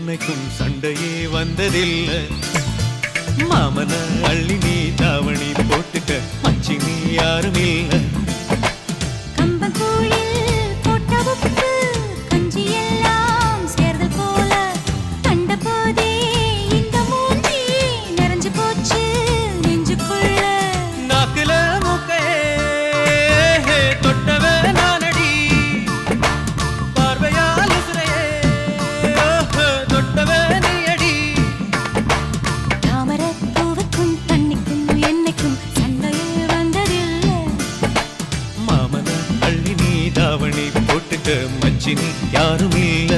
என்னைக்கும் சண்டையே வந்ததில்லை. மாமன அள்ளி நீ தாவணி போட்டுக்க மச்சி நீ யாரும் இல்லை. மச்சினி யாரும் இல்ல.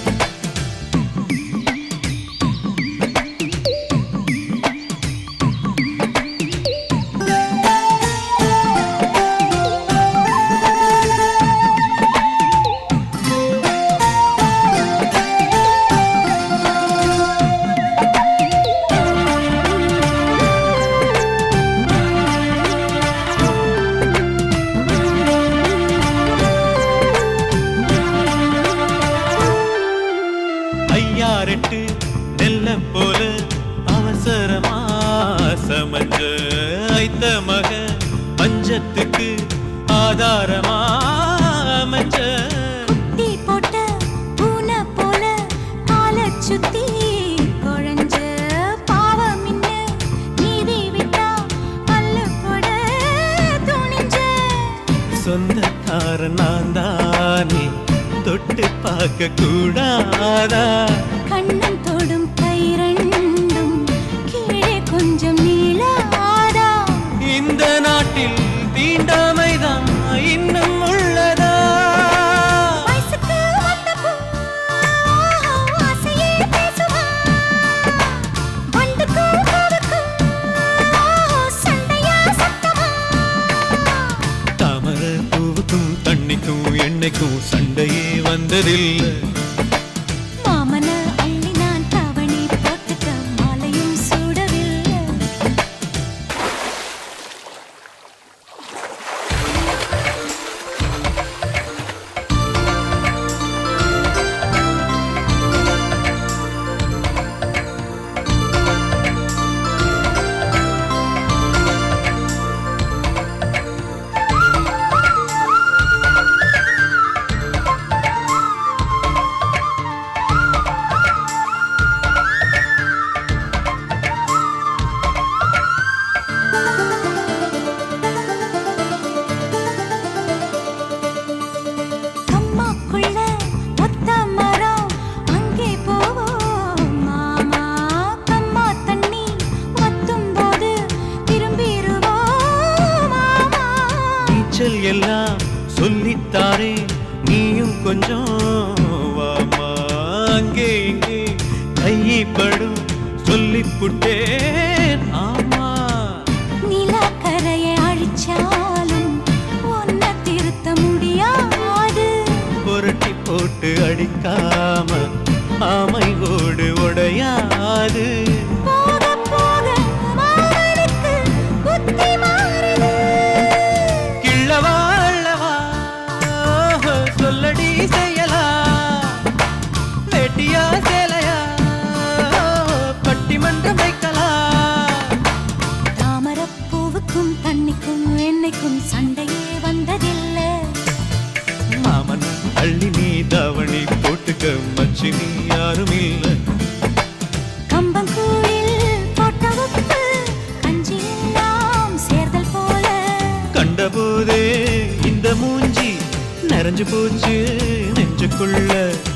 ஐயாரெட்டு நெல்ல போல அவசரமா சமஞ்ச ஐத்த மக பஞ்சத்துக்கு ஆதாரமா அமைஞ்ச குட்டி போட்ட பூனை போல கால சுத்தி குழஞ்ச பாவம் இன்ன நீதி விட்டா பல்லு போட துணிஞ்ச சொந்தக்காரன் நான் தானே தொட்டு பார்க்க கூடாதா. கண்ணன் தொடும் கை ரெண்டும் கீழே கொஞ்சம் நீளாதா. இந்த நாட்டில் தீண்டாமைதான் இன்னும் உள்ளதா. வயசுக்கு வந்த பூ ஆசையே பேசுவா. வண்டுக்கும் பூவுக்கும் சண்டையா சத்தமா. தாமரை பூவுக்கும் தண்ணிக்கும் எண்ணெய்க்கும் சண்டையே வந்ததில்லை. மாமன அள்ளி நான் தாவணி போட்டுக்க மாலையும் சூடவில்லை. எல்லாம் சொல்லித்தாரே நீயும் கொஞ்சம் வாமா. அங்கே இங்கே கைப்படும் சொல்லிப்புட்டேன். ஆமா நிலக்கரையை அழிச்சாலும் ஒன்ன திருத்த முடியாது. புரட்டி போட்டு அடிக்காம ஆமை ஓடு உடையாது. சொல்லடி செய்யலா வெட்டியா சேலையா பட்டிமன்றம் வைக்கலா. தாமரப்பூவுக்கும் தண்ணிக்கும் எண்ணெய்க்கும் சண்டையே வந்ததில்லை. மாமன் அள்ளி நீ தாவணி போட்டுக்க மச்சி நீ யாரும் இல்லை. கம்பங்கூழில் போட்ட உப்பு கஞ்சி எல்லாம் சேர்தல் போல கண்டபோதே இந்த மூஞ்சி நிறைஞ்சு போச்சு நெஞ்சுக்குள்ள.